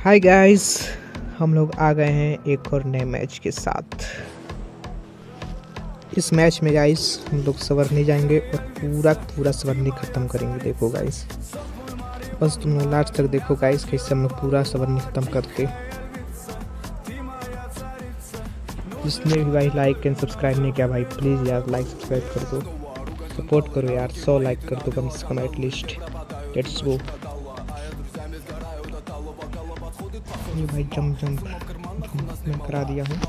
Hi guys, हम लोग आ गए हैं एक और नए मैच के साथ। इस मैच में गाइस हम लोग सवरनी जाएंगे और पूरा सवरनी ख़त्म करेंगे। देखो गाइस, बस तुम लोग लास्ट तक देखो गाइस कैसे हम लोग पूरा सवरनी ख़त्म करते। जिसने भी भाई लाइक एंड सब्सक्राइब नहीं किया भाई प्लीज़ यार लाइक सब्सक्राइब कर दो, सपोर्ट करो यार। 100 लाइक कर दो कम से कम एटलीस्ट। Let's go. ये भाई जंप मैं करा दिया हूँ।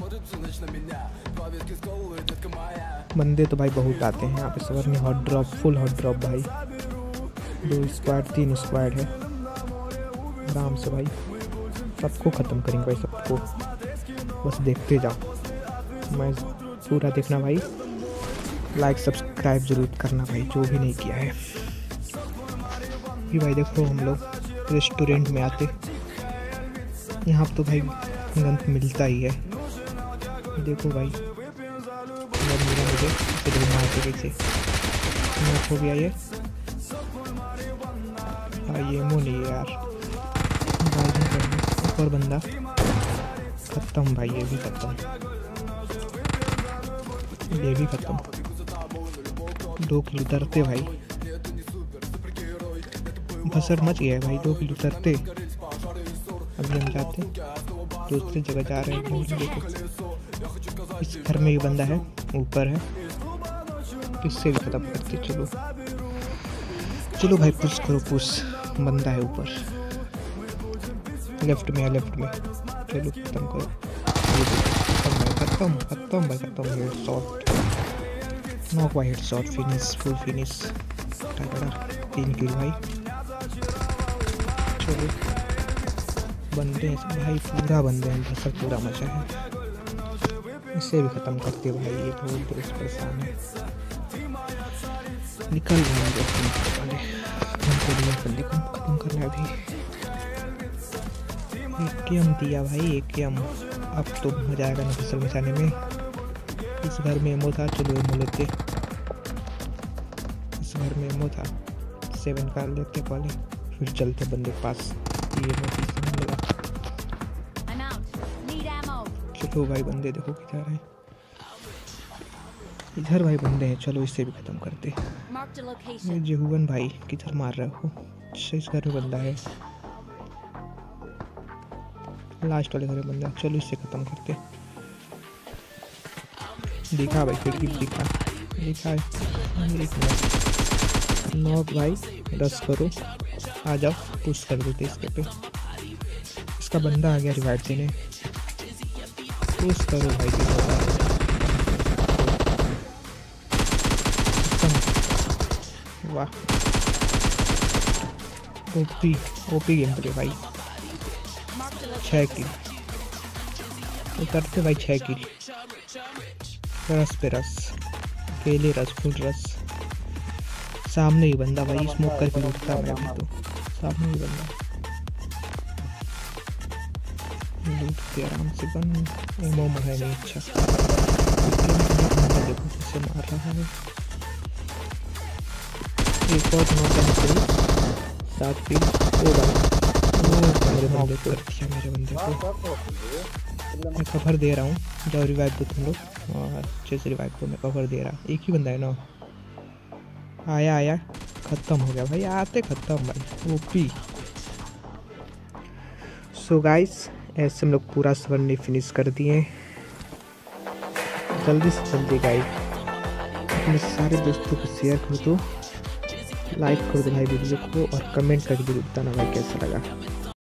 बंदे तो भाई बहुत आते हैं यहाँ पे सवरनी। Hot drop, full hot drop भाई। 2 स्क्वाड 3 स्क्वाड है आराम से भाई। सबको ख़त्म करेंगे भाई, सबको। बस देखते जाओ, मैं पूरा देखना भाई। लाइक सब्सक्राइब जरूर करना भाई जो भी नहीं किया है। ये भाई देखो हम लोग रेस्टोरेंट में आते, यहाँ तो भाई गन मिलता ही है। देखो भाई मिला मुझे मारते कैसे हो गया ये भाई। ये मुँह नहीं यार भाई। ऊपर बंदा खत्म भाई, ये भी खत्म, ये भी खत्म। 2 किलो उतरते भाई, भसड़ मच गया है भाई। 2 किलो उतरते। अभी हम जाते दूसरी जगह जा रहे हैं। देखो इस घर में भी बंदा है, ऊपर है, इससे भी खत्म करते। चलो चलो भाई पुश करो, पुश। बंदा है ऊपर, लेफ्ट में है, लेफ्ट में। चलो खत्म करो। खत्म भाई खत्म। हेडशॉट, नॉक भाई, headshot, finish, full finish. 3 kill भाई। चलो बंदे भाई पूरा बंदे हैं, भसड़ पूरा मचा है। इसे भी ख़त्म करते भाई, ये बहुत दोस्त परेशान है। निकल जाएंगे वाले, हमको दिया बंदे को ख़त्म करना। अभी एक गेम दिया भाई, एक गेम। अब तो मजा आएगा ना भसड़ मचाने में। इस घर में एमो था, चलो एमो लेते। इस घर में एमो था, 7 का लेते पहले, फिर चलते बंदे के पास। ये मिला। चलो भाई बंदे देखो किधर हैं, इधर भाई बंदे हैं। चलो इससे भी खत्म करते। ये जेहुवन भाई किधर मार रहे हो? इस घर में बंदा है, लास्ट वाले घर में बंदा। चलो इससे खत्म करते। दिखा भाई, खिड़की दिखा है। नॉक भाई, रश करो, आ जाओ, पुश कर देते इसके पे। इसका बंदा आ गया रिवाइव देने, पुश करो भाई। वाह, ओपी गेम प्ले भाई। 6 किल उतरते भाई, 6 किल। रस पे रस, अकेले रस, फुल रस। सामने ही बंदा भाई, स्मोक करके लूटता है अभी तो। सामने ही बंदा लूटते आराम से। एमो है नहीं, अच्छा। देखो कैसे मार रहा है। एक और नॉक 7 किल। ओ भाई मेरे बंदे को मेरे बंदे को मैं कवर दे रहा हूँ। जाओ रिवाइव दो तुम लोग, और अच्छे से रिवाइव को मैं कवर दे रहा। एक ही बंदा है ना, आया खत्म हो गया भाई, आते खत्म भाई। ओपी। सो गाइस ऐसे हम लोग पूरा सवरनी फिनिश कर दिए। जल्दी से जल्दी गाइस अपने सारे दोस्तों को शेयर कर दो, लाइक कर दो भाई वीडियो को, और कमेंट करके भी बताना भाई कैसा लगा।